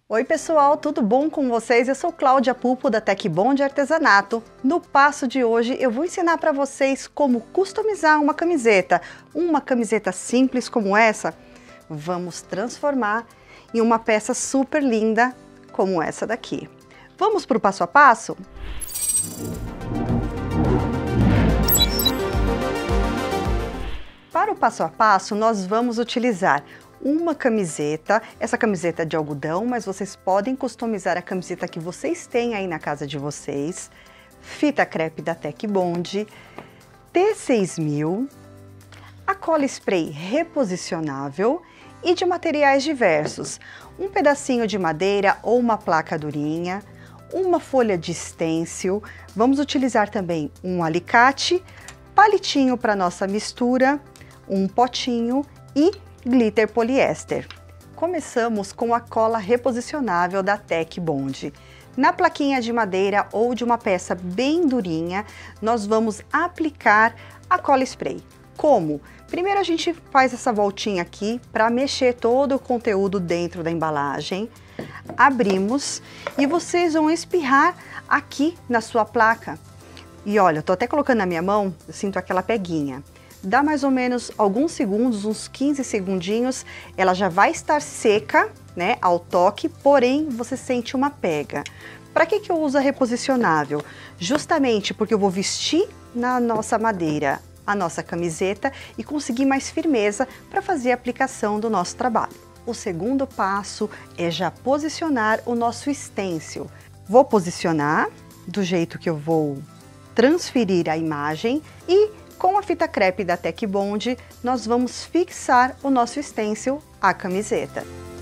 Oi pessoal, tudo bom com vocês? Eu sou Cláudia Pupo da Tecbond Artesanato. No passo de hoje eu vou ensinar para vocês como customizar uma camiseta simples como essa. Vamos transformar em uma peça super linda como essa daqui. Vamos para o passo a passo? Para o passo a passo nós vamos utilizar uma camiseta, essa camiseta é de algodão, mas vocês podem customizar a camiseta que vocês têm aí na casa de vocês, fita crepe da Tecbond, T6000, a cola spray reposicionável e de materiais diversos, um pedacinho de madeira ou uma placa durinha, uma folha de stencil, vamos utilizar também um alicate, palitinho para nossa mistura, um potinho e glitter poliéster. Começamos com a cola reposicionável da Tecbond. Na plaquinha de madeira ou de uma peça bem durinha, nós vamos aplicar a cola spray. Como? Primeiro a gente faz essa voltinha aqui para mexer todo o conteúdo dentro da embalagem. Abrimos e vocês vão espirrar aqui na sua placa. E olha, eu tô até colocando na minha mão, eu sinto aquela peguinha. Dá mais ou menos alguns segundos, uns 15 segundinhos, ela já vai estar seca, né, ao toque, porém você sente uma pega. Para que eu uso a reposicionável? Justamente porque eu vou vestir na nossa madeira a nossa camiseta e conseguir mais firmeza para fazer a aplicação do nosso trabalho. O segundo passo é já posicionar o nosso stencil. Vou posicionar do jeito que eu vou transferir a imagem e com a fita crepe da Tecbond, nós vamos fixar o nosso stencil à camiseta.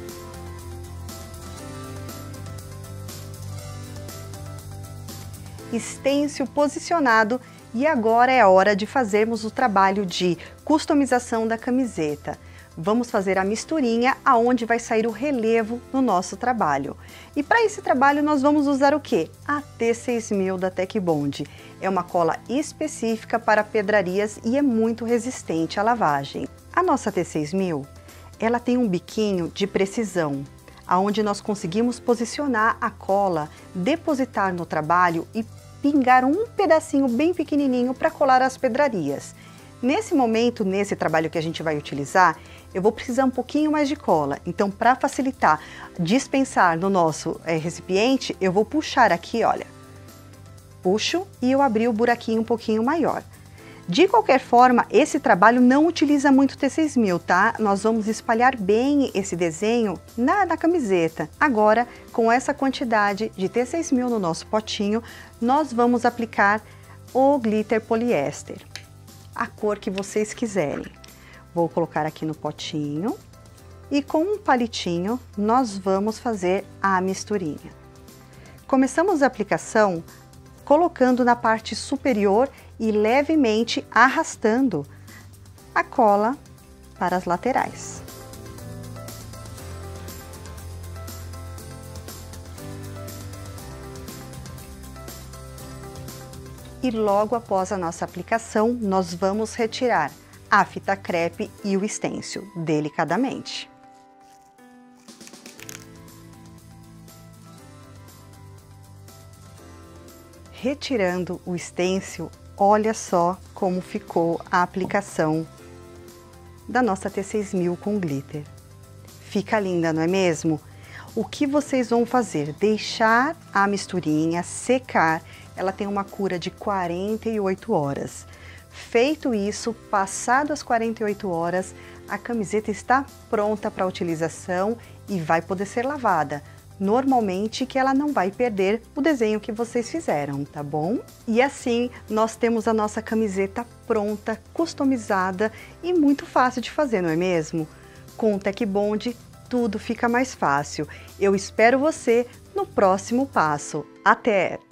Stencil posicionado e agora é a hora de fazermos o trabalho de customização da camiseta. Vamos fazer a misturinha aonde vai sair o relevo no nosso trabalho. E para esse trabalho nós vamos usar o quê? A T6000 da Tecbond. É uma cola específica para pedrarias e é muito resistente à lavagem. A nossa T6000, ela tem um biquinho de precisão, aonde nós conseguimos posicionar a cola, depositar no trabalho e pingar um pedacinho bem pequenininho para colar as pedrarias. Nesse momento, nesse trabalho que a gente vai utilizar, eu vou precisar um pouquinho mais de cola. Então, para facilitar dispensar no nosso recipiente, eu vou puxar aqui, olha. Puxo e eu abri o buraquinho um pouquinho maior. De qualquer forma, esse trabalho não utiliza muito T6000, tá? Nós vamos espalhar bem esse desenho na camiseta. Agora, com essa quantidade de T6000 no nosso potinho, nós vamos aplicar o glitter poliéster, a cor que vocês quiserem. Vou colocar aqui no potinho e com um palitinho nós vamos fazer a misturinha. Começamos a aplicação colocando na parte superior e levemente arrastando a cola para as laterais. E logo após a nossa aplicação, nós vamos retirar a fita crepe e o stencil delicadamente. Retirando o stencil, olha só como ficou a aplicação da nossa T6000 com glitter. Fica linda, não é mesmo? O que vocês vão fazer? Deixar a misturinha secar. Ela tem uma cura de 48 horas. Feito isso, passado as 48 horas, a camiseta está pronta para utilização e vai poder ser lavada. Normalmente que ela não vai perder o desenho que vocês fizeram, tá bom? E assim nós temos a nossa camiseta pronta, customizada e muito fácil de fazer, não é mesmo? Com o Tecbond tudo fica mais fácil. Eu espero você no próximo passo. Até!